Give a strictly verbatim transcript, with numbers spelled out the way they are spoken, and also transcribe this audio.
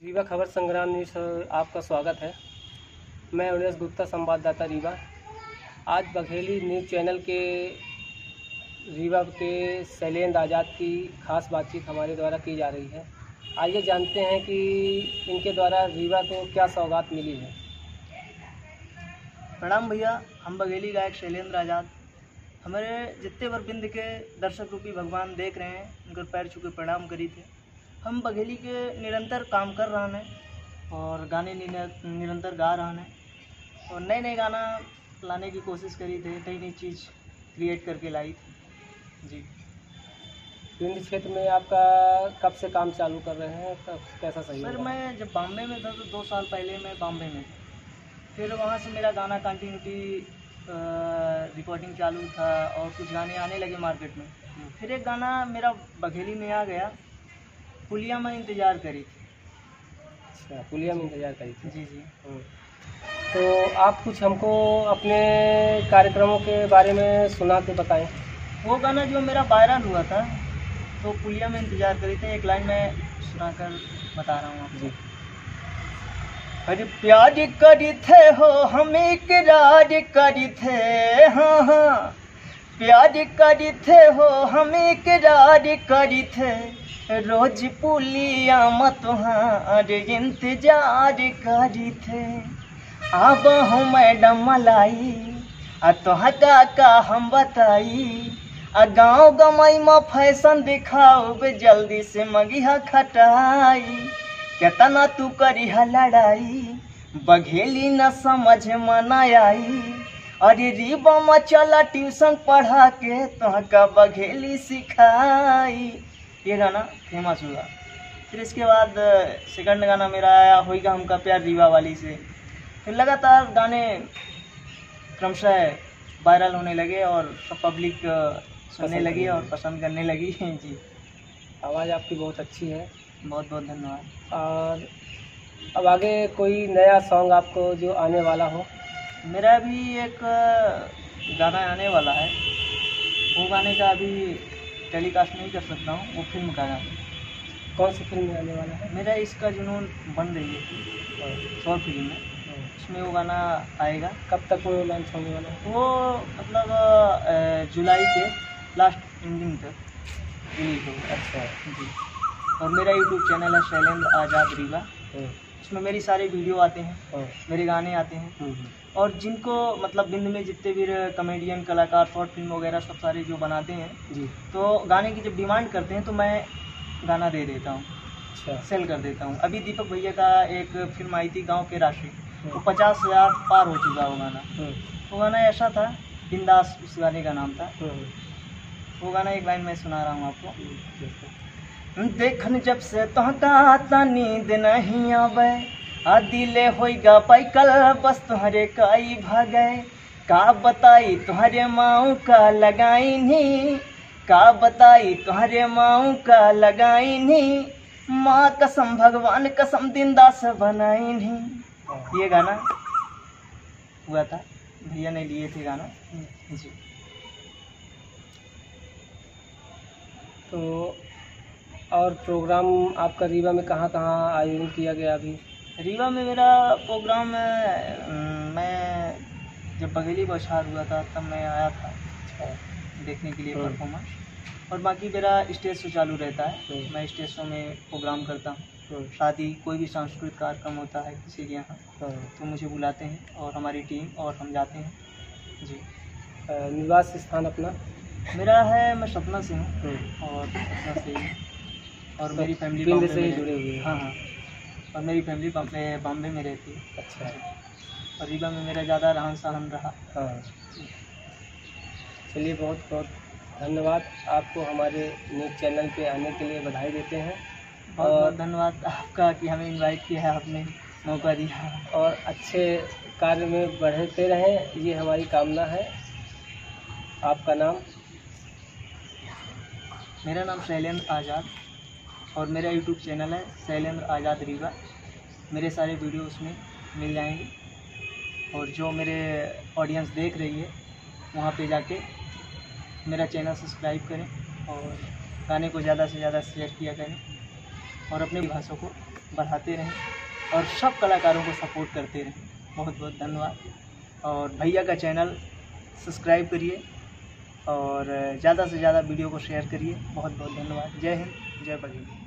रीवा खबर संग्राम न्यूज़ आपका स्वागत है। मैं उमेश गुप्ता, संवाददाता रीवा। आज बघेली न्यूज़ चैनल के रीवा के शैलेंद्र आज़ाद की खास बातचीत हमारे द्वारा की जा रही है। आइए जानते हैं कि इनके द्वारा रीवा को क्या सौगात मिली है। प्रणाम भैया, हम बघेली गायक शैलेंद्र आज़ाद हमारे जितने वरबिंद के दर्शक रूपी भगवान देख रहे हैं, उनकर पैर छू के प्रणाम करी थे। हम बघेली के निरंतर काम कर रहा है और गाने निरंतर गा रहा है और नए नए गाना लाने की कोशिश करी थे, नई नई चीज़ क्रिएट करके लाई थी जी। पिंड क्षेत्र में आपका कब से काम चालू कर रहे हैं, कब कैसा सही सर, है? मैं जब बॉम्बे में था तो दो साल पहले मैं बॉम्बे में था। फिर वहाँ से मेरा गाना कंटिन्यूटी रिकॉर्डिंग चालू था और कुछ गाने आने लगे मार्केट में। फिर एक गाना मेरा बघेली में आ गया, पुलिया में इंतज़ार करी थी। अच्छा, पुलिया में इंतजार करी थी। जी जी। तो आप कुछ हमको अपने कार्यक्रमों के बारे में सुना के बताएं। वो गाना जो मेरा वायरल हुआ था तो पुलिया में इंतज़ार करी थे, एक लाइन में सुनाकर बता रहा हूँ आपको। जी। अरे प्यार करी थे हो, हम इकरार करी थे, हाँ हाँ प्यार करी थे हो, हम इकरार करी थे, रोज पुलिया मत तुम्हारे इंतजार करी थे। अब हूँ मैडम मलाई आ तोह का का हम बताई, आ गाँव गमई में फैशन दिखाओ बे, जल्दी से मगिहा खटाई, केतना तू करिहा लड़ाई, बघेली न समझ मना आई, अरे रीवा में चला ट्यूशन पढ़ा के तोह का बघेली सिखाई। ये गाना फेमस हुआ। फिर इसके बाद सेकंड गाना मेरा आया, होइगा हमका प्यार रीवा वाली से। फिर लगातार गाने क्रमशः वायरल होने लगे और सब पब्लिक सुनने लगी और पसंद करने लगी जी। आवाज़ आपकी बहुत अच्छी है, बहुत बहुत धन्यवाद। और अब आगे कोई नया सॉन्ग आपको जो आने वाला हो? मेरा भी एक गाना आने वाला है, वो गाने का अभी टेलीकास्ट नहीं कर सकता हूँ, वो फिल्म का गाना। कौन सी फिल्म में आने वाला है? मेरा इसका जुनून बन रही है शॉर्ट फिल्म में, उसमें वो गाना आएगा। कब तक वो लॉन्च होने वाला है? वो मतलब जुलाई के लास्ट एंडिंग तक रिलीज होगा। अच्छा जी। और मेरा यूट्यूब चैनल है शैलेंद्र आज़ाद रीवा, उसमें मेरी सारे वीडियो आते हैं, मेरे गाने आते हैं। और जिनको मतलब बिंद में जितने भी कॉमेडियन कलाकार शॉर्ट फिल्म वगैरह सब सारे जो बनाते हैं जी, तो गाने की जब डिमांड करते हैं तो मैं गाना दे देता हूँ। अच्छा, सेल कर देता हूँ। अभी दीपक भैया का एक फिल्म आई थी गांव के राशि, वो पचास हज़ार पार हो चुका वो गाना। वो गाना ऐसा था, बिंदास उस गाने का नाम था। वो गाना एक लाइन में सुना रहा हूँ आपको। देखन जब से तोहका नींद नहीं आवे, आ दिले होइगा पैकल बस तुम्हारे काई भागे, का बताई तुम्हारे माऊ का लगाई नी, का बताई तुम्हारे माऊ का लगाई नी, माँ कसम भगवान कसम दिनदास बनाई नी। ये गाना हुआ था, भैया ने लिए थे गाना जी। तो और प्रोग्राम आपका रीवा में कहाँ कहाँ आयोजन किया गया? अभी रीवा में मेरा प्रोग्राम, मैं जब बघेली बौछार हुआ था तब मैं आया था देखने के लिए परफॉर्मेंस। और बाकी मेरा स्टेज शो चालू रहता है, मैं स्टेज शो में प्रोग्राम करता हूँ। शादी, कोई भी सांस्कृतिक कार्यक्रम होता है किसी के यहाँ तो मुझे बुलाते हैं और हमारी टीम और हम जाते हैं जी। निवास स्थान अपना? मेरा है, मैं सपना से हूँ और सपना से ही, और मेरी फैमिली पिंड से ही जुड़े हुए हैं? हाँ हाँ, और मेरी फैमिली बॉम्बे बॉम्बे में रहती है। अच्छा। और रीवा में मेरा ज़्यादा रहन सहन रहा। हाँ, चलिए बहुत बहुत धन्यवाद आपको, हमारे न्यूज़ चैनल पे आने के लिए बधाई देते हैं। बहुत बहुत धन्यवाद आपका कि हमें इनवाइट किया है, आपने मौका दिया, और अच्छे कार्य में बढ़ते रहें, ये हमारी कामना है। आपका नाम? मेरा नाम शैलेंद्र आज़ाद और मेरा यूट्यूब चैनल है शैलेंद्र आज़ाद रीवा। मेरे सारे वीडियो उसमें मिल जाएंगे और जो मेरे ऑडियंस देख रही है वहाँ पे जाके मेरा चैनल सब्सक्राइब करें और गाने को ज़्यादा से ज़्यादा शेयर किया करें। और अपनी भाषा को बढ़ाते रहें और सब कलाकारों को सपोर्ट करते रहें। बहुत बहुत धन्यवाद। और भैया का चैनल सब्सक्राइब करिए और ज़्यादा से ज़्यादा वीडियो को शेयर करिए। बहुत बहुत धन्यवाद। जय हिंद, जय बघेली।